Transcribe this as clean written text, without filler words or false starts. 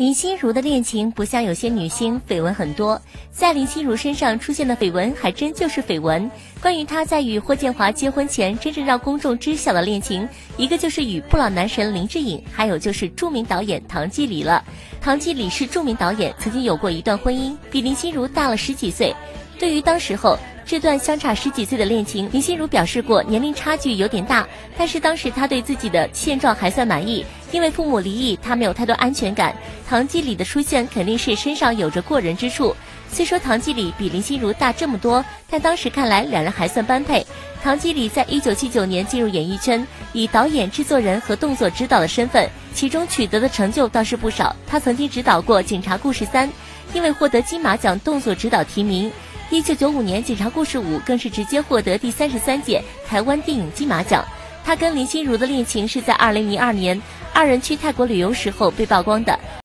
林心如的恋情不像有些女星绯闻很多，在林心如身上出现的绯闻还真就是绯闻。关于她在与霍建华结婚前真正让公众知晓的恋情，一个就是与不老男神林志颖，还有就是著名导演唐季礼了。唐季礼是著名导演，曾经有过一段婚姻，比林心如大了10几岁。对于当时候这段相差10几岁的恋情，林心如表示过年龄差距有点大，但是当时她对自己的现状还算满意，因为父母离异，她没有太多安全感。唐季礼的出现肯定是身上有着过人之处，虽说唐季礼比林心如大这么多，但当时看来两人还算般配。唐季礼在1979年进入演艺圈，以导演、制作人和动作指导的身份，其中取得的成就倒是不少。他曾经指导过《警察故事3》，因为获得金马奖动作指导提名。1995年《警察故事5》更是直接获得第33届台湾电影金马奖。他跟林心如的恋情是在2002年2人去泰国旅游时候被曝光的。